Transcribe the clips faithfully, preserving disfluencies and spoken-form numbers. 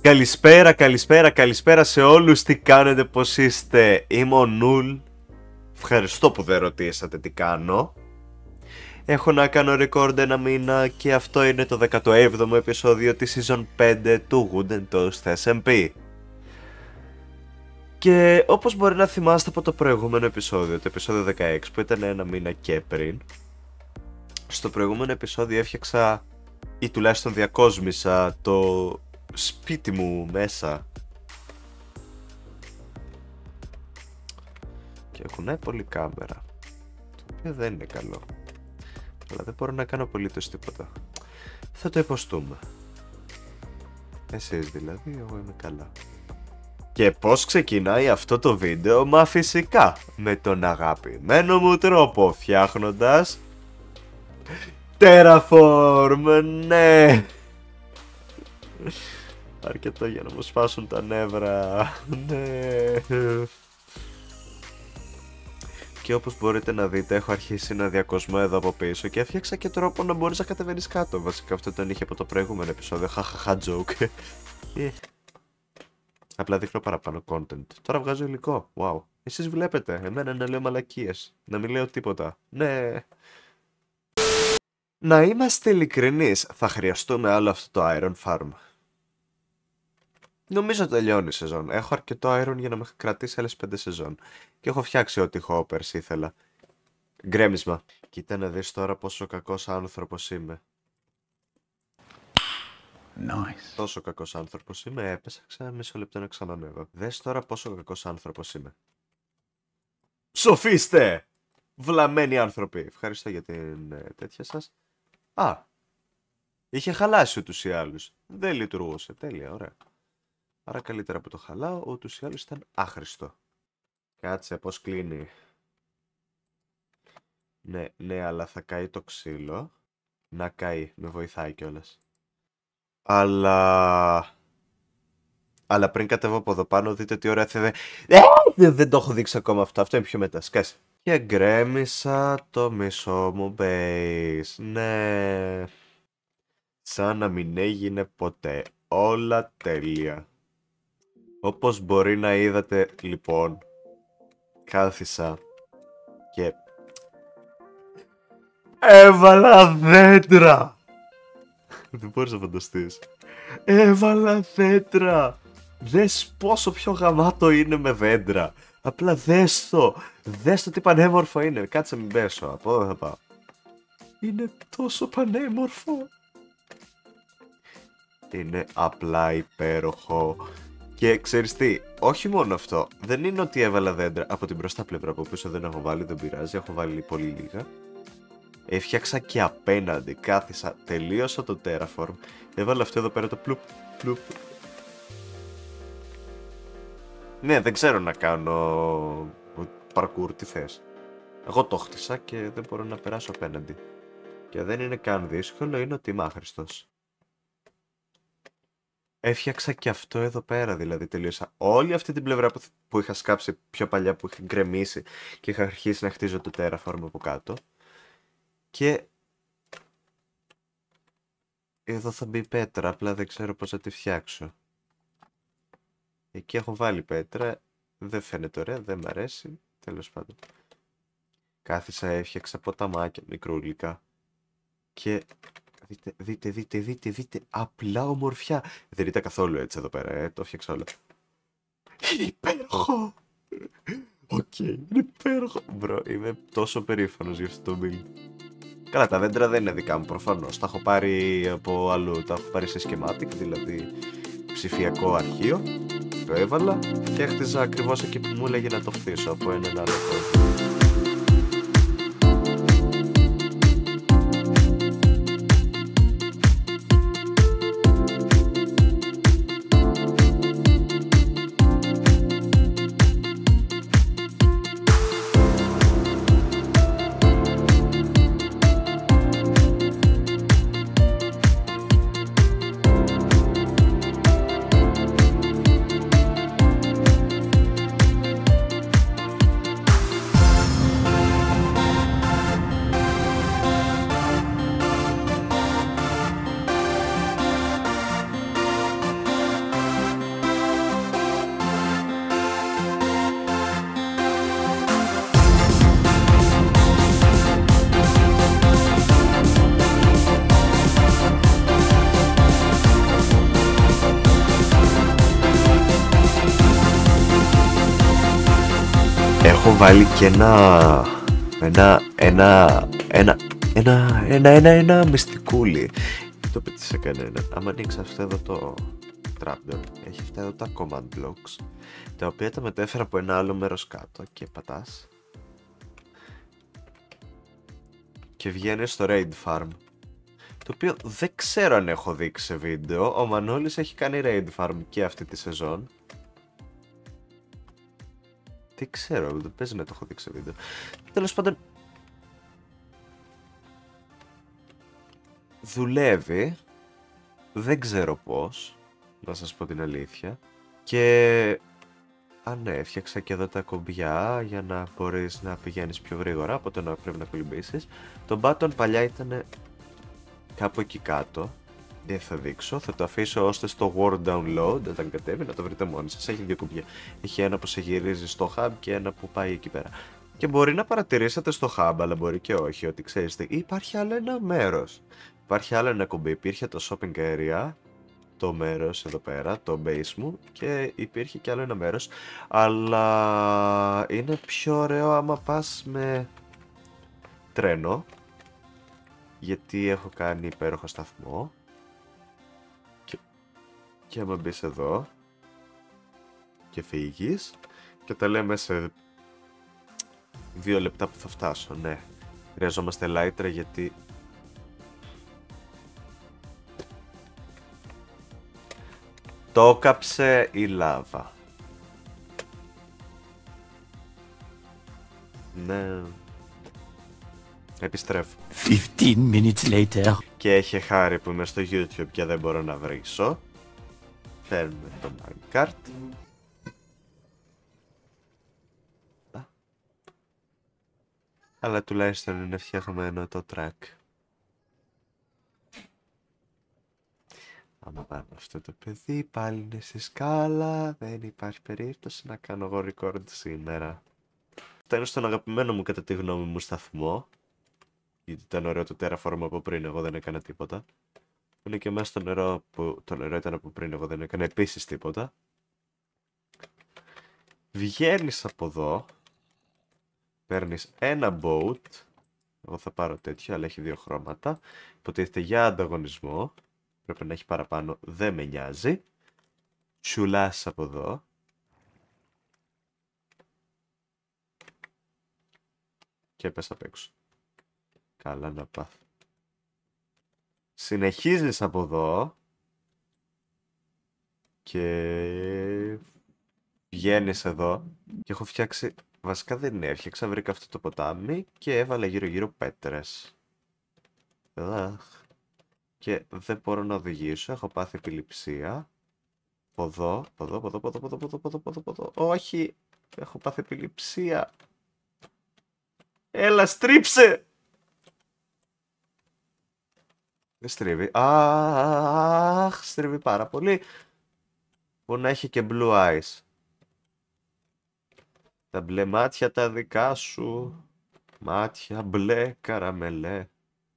Καλησπέρα, καλησπέρα, καλησπέρα σε όλους. Τι κάνετε, πώς είστε? Είμαι ο Νουλ. Ευχαριστώ που δεν ρωτήσατε τι κάνω. Έχω να κάνω record ένα μήνα και αυτό είναι το δέκατο έβδομο επεισόδιο της Season πέντε του Wooden Toast ες εμ πι. Και όπως μπορεί να θυμάστε από το προηγούμενο επεισόδιο, το επεισόδιο δεκαέξι που ήταν ένα μήνα και πριν, στο προηγούμενο επεισόδιο έφτιαξα ή τουλάχιστον διακόσμησα το σπίτι μου μέσα και κουνάει πολύ κάμερα, το οποίο δεν είναι καλό, αλλά δεν μπορώ να κάνω απολύτως τίποτα. Θα το υποστούμε. Εσείς δηλαδή, εγώ είμαι καλά. Και πώς ξεκινάει αυτό το βίντεο? Μα φυσικά με τον αγαπημένο μου τρόπο, φτιάχνοντας Terraform, ναι! Αρκετό για να μου σπάσουν τα νεύρα, ναι! Και όπως μπορείτε να δείτε, έχω αρχίσει να διακοσμώ εδώ από πίσω και έφτιαξα και τρόπο να μπορείς να κατεβαίνεις κάτω. Βασικά αυτό τον είχε από το προηγούμενο επεισόδιο, χαχαχα joke. Yeah. Απλά δείχνω παραπάνω content. Τώρα βγάζω υλικό, wow. Εσείς βλέπετε, εμένα να λέω μαλακίες, να μην λέω τίποτα, ναι. Να είμαστε ειλικρινείς, θα χρειαστούμε άλλο αυτό το Iron Farm. Νομίζω τελειώνει η σεζόν. Έχω αρκετό Iron για να με κρατήσει άλλες πέντε σεζόν. Και έχω φτιάξει ό,τι hoppers ήθελα. Γκρέμισμα. Κοίτα να δεις τώρα πόσο κακός άνθρωπος είμαι. Nice. Τόσο κακός άνθρωπος είμαι, έπεσα ξανά μισό λεπτό να ξανανεύω. Δες τώρα πόσο κακός άνθρωπος είμαι. Ψοφίστε! Βλαμμένοι άνθρωποι. Ευχαριστώ για την ε, τέτοια σας. Α, είχε χαλάσει ούτως ή άλλως. Δεν λειτουργούσε. Τέλεια, ωραία. Άρα καλύτερα που το χαλάω, ούτως ή άλλως ήταν άχρηστο. Κάτσε, πώς κλείνει. Ναι, ναι, αλλά θα καεί το ξύλο. Να καεί, με βοηθάει κιόλας. Αλλά... Αλλά πριν κατέβω από εδώ πάνω, δείτε τι ωραία θα... Ε, δεν το έχω δείξει ακόμα αυτό, αυτό είναι πιο μετά, σκάσε. Και γκρέμισα το μισό μου base, ναι. Σαν να μην έγινε ποτέ, όλα τέλεια. Όπως μπορεί να είδατε, λοιπόν, κάθισα και... έβαλα δέντρα! Δεν μπορείς να φανταστείς. Έβαλα δέντρα! Δες πόσο πιο γαμάτο είναι με δέντρα. Απλά δες το. Δες το τι πανέμορφο είναι. Κάτσε μην πέσω. Από εδώ θα πάω. Είναι τόσο πανέμορφο. Είναι απλά υπέροχο. Και ξέρεις τι, όχι μόνο αυτό. Δεν είναι ότι έβαλα δέντρα από την μπροστά πλευρά, από πίσω δεν έχω βάλει, δεν πειράζει. Έχω βάλει πολύ λίγα. Έφτιαξα και απέναντι. Κάθισα, τελείωσα το Terraform. Έβαλα αυτό εδώ πέρα το πλουπ, πλουπ. Ναι, δεν ξέρω να κάνω parkour, τι θες. Εγώ το χτίσα και δεν μπορώ να περάσω απέναντι. Και δεν είναι καν δύσκολο, είναι ότι είμαι άχρηστος. Έφτιαξα και αυτό εδώ πέρα, δηλαδή τελείωσα όλη αυτή την πλευρά που, που είχα σκάψει πιο παλιά, που είχα γκρεμίσει και είχα αρχίσει να χτίζω το Terraform από κάτω. Και εδώ θα μπει πέτρα, απλά δεν ξέρω πώς θα τη φτιάξω. Εκεί έχω βάλει πέτρα, δεν φαίνεται ωραία, δεν μ' αρέσει, τέλος πάντων. Κάθισα, έφτιαξα ποταμάκια μικρούλικα και δείτε, δείτε, δείτε, δείτε, δείτε, απλά ομορφιά. Δεν ήταν καθόλου έτσι εδώ πέρα, ε, το έφτιαξα όλο. Είναι υπέροχο! Οκ, okay, είναι υπέροχο. Μπρο, είμαι τόσο περήφανος για αυτό το build. Καλά, τα δέντρα δεν είναι δικά μου προφανώς, τα έχω πάρει από αλλού, τα έχω πάρει σε schematic, δηλαδή ψηφιακό αρχείο. Το έβαλα και έχτιζα ακριβώς εκεί που μου έλεγε να το χτίσω από έναν άλλο κόσμο. έχω βάλει και ένα ένα ένα ένα ένα ένα ένα, ένα μυστικούλι. Το πείτε σε κανένα. Άμα ανοίξει αυτό εδώ το trapdoor, έχει αυτά εδώ τα command blocks, τα οποία τα μετέφερα από ένα άλλο μέρος κάτω και πατάς και βγαίνει στο raid farm, το οποίο δεν ξέρω αν έχω δείξει σε βίντεο. Ο Μανώλης έχει κάνει raid farm και αυτή τη σεζόν. Δεν ξέρω, δεν παίζει να το έχω δείξει σε βίντεο. Τέλος πάντων, δουλεύει, δεν ξέρω πώς, να σας πω την αλήθεια. Και α, ναι, έφτιαξα και εδώ τα κομπιά για να μπορείς να πηγαίνεις πιο γρήγορα, οπότε να πρέπει να κολυμπήσεις. Το button παλιά ήταν κάπου εκεί κάτω, δεν θα δείξω, θα το αφήσω ώστε στο word download όταν κατέβει να το βρείτε μόνοι σας. Έχει δύο κουμπιά, έχει ένα που σε γυρίζει στο hub και ένα που πάει εκεί πέρα. Και μπορεί να παρατηρήσετε στο hub, αλλά μπορεί και όχι, ότι ξέρετε, υπάρχει άλλο ένα μέρος. Υπάρχει άλλο ένα κουμπί, υπήρχε το shopping area, το μέρος εδώ πέρα, το base μου, και υπήρχε και άλλο ένα μέρος, αλλά είναι πιο ωραίο άμα πας με τρένο, γιατί έχω κάνει υπέροχο σταθμό. Και, και άμα μπεις εδώ και φύγεις, και τα λέμε σε δύο λεπτά που θα φτάσω. Ναι, χρειαζόμαστε λάιτρα γιατί το κάψε η λάβα. Ναι. Επιστρέφω. fifteen minutes later. Και έχει χάρη που είμαι στο YouTube και δεν μπορώ να βρίσω. Φέρνουμε το minecart. Αλλά τουλάχιστον είναι φτιαγμένο το track. Άμα πάμε αυτό το παιδί, πάλι είναι στη σκάλα. Δεν υπάρχει περίπτωση να κάνω εγώ record σήμερα. Αυτό είναι στον αγαπημένο μου, κατά τη γνώμη μου, σταθμό. Γιατί ήταν ωραίο το terraform από πριν, εγώ δεν έκανα τίποτα. Είναι και μέσα στο νερό που το νερό ήταν από πριν, εγώ δεν έκανα επίσης τίποτα. Βγαίνεις από εδώ. Παίρνεις ένα boat. Εγώ θα πάρω τέτοιο, αλλά έχει δύο χρώματα. Υποτίθεται για ανταγωνισμό. Πρέπει να έχει παραπάνω, δεν με νοιάζει. Τσουλάς από εδώ. Και πες απ' έξω. Καλά να πάθω. Συνεχίζεις από εδώ. Και βγαίνεις εδώ. Και έχω φτιάξει, βασικά δεν έφτιαξα, βρήκα αυτό το ποτάμι και έβαλα γύρω γύρω πέτρες. Αχ. Και δεν μπορώ να οδηγήσω, έχω πάθει επιληψία. Ποδό, ποδό, ποδό, ποδό, ποδό, ποδό, ποδό, ποδό, ποδό. Όχι, έχω πάθει επιληψία. Έλα, στρίψε! Δεν στρίβει. Αχ, στρίβει πάρα πολύ. Μπορεί να έχει και blue eyes. Τα μπλε μάτια τα δικά σου. Μάτια μπλε καραμελέ.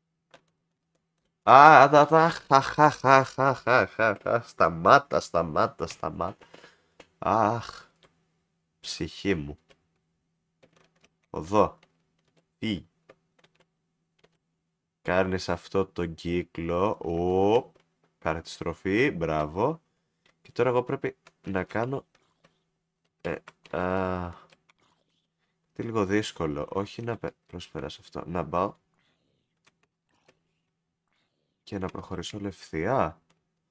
Α, τα τα, χα, χα, χα, χα, χα, χα, χα, σταμάτα, σταμάτα, σταμάτα. Αχ, ψυχή μου. Οδό. Τι. Κάνεις αυτό το κύκλο. Οπ. Κάρα τη στροφή, μπράβο. Και τώρα εγώ πρέπει να κάνω... Ε, α, τι λίγο δύσκολο. Όχι να προσπεράσω αυτό. Να πάω και να προχωρήσω όλο ευθεία.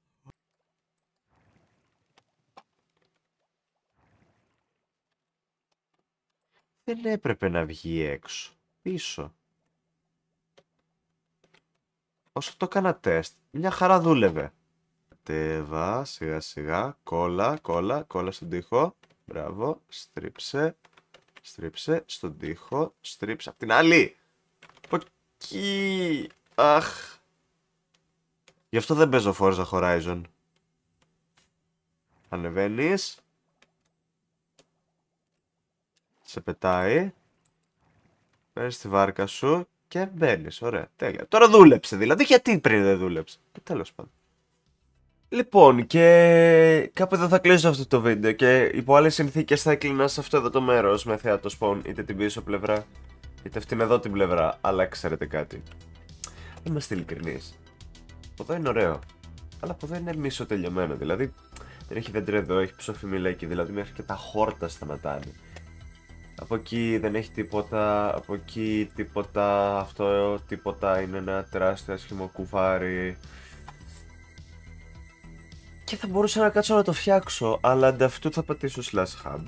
Δεν έπρεπε να βγει έξω. Πίσω. Όσο το έκανα τεστ, μια χαρά δούλευε. Κατέβα, σιγά σιγά, κόλλα, κόλλα, κόλλα στον τοίχο. Μπράβο, στρίψε, στρίψε, στον τοίχο, στρίψε απ' την άλλη. Από εκεί. Αχ. Γι' αυτό δεν παίζω Forza Horizon. Ανεβαίνεις. Σε πετάει. Παίρνεις τη βάρκα σου και μπαίνεις. Ωραία, τέλεια. Τώρα δούλεψε δηλαδή. Γιατί πριν δεν δούλεψε. Τέλος πάντων. Λοιπόν, και κάπου εδώ θα κλείσω αυτό το βίντεο και υπό άλλες συνθήκες θα έκλεινα σε αυτό εδώ το μέρος με θέατο spawn, είτε την πίσω πλευρά, είτε αυτήν εδώ την πλευρά, αλλά ξέρετε κάτι. Είμαστε ειλικρινείς. Από εδώ είναι ωραίο, αλλά από εδώ είναι μισοτελειωμένο, δηλαδή δεν έχει δέντρα εδώ, έχει ψοφημίλα εκεί, δηλαδή μέχρι και τα χόρτα σταματάνε. Από εκεί δεν έχει τίποτα, από εκεί τίποτα, αυτό τίποτα, είναι ένα τεράστιο άσχημο κουβάρι. Και θα μπορούσα να κάτσω να το φτιάξω, αλλά ανταυτού θα πατήσω slash hub.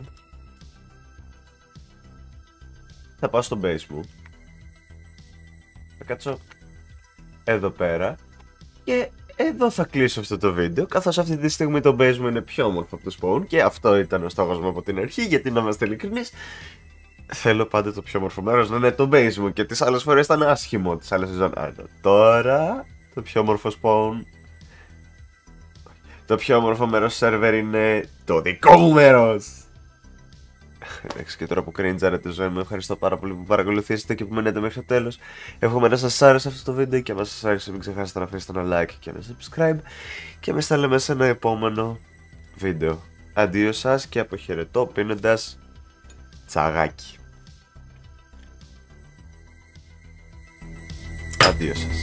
Θα πάω στο base μου. Θα κάτσω εδώ πέρα. Και εδώ θα κλείσω αυτό το βίντεο, καθώς αυτή τη στιγμή το base μου είναι πιο όμορφο από το spawn. Και αυτό ήταν ο στόχος μου από την αρχή, γιατί να είμαστε ειλικρινείς. Θέλω πάντα το πιο όμορφο μέρος να είναι το base μου και τις άλλες φορές ήταν άσχημο, τις άλλες σεζόν. Τώρα το πιο όμορφο spawn, το πιο όμορφο μέρος σερβερ είναι το δικό μου μέρος. Εντάξει, και τώρα που κριντζάρετε τη ζωή μου, ευχαριστώ πάρα πολύ που παρακολουθήσατε και που μένετε μέχρι το τέλος. Εύχομαι να σας άρεσε αυτό το βίντεο και αν σας άρεσε μην ξεχάσετε να αφήσετε ένα like και ένα subscribe. Και εμείς θα λέμε σε ένα επόμενο βίντεο. Αντίο σας και αποχαιρετώ πίνοντας τσαγάκι. Αντίο σας.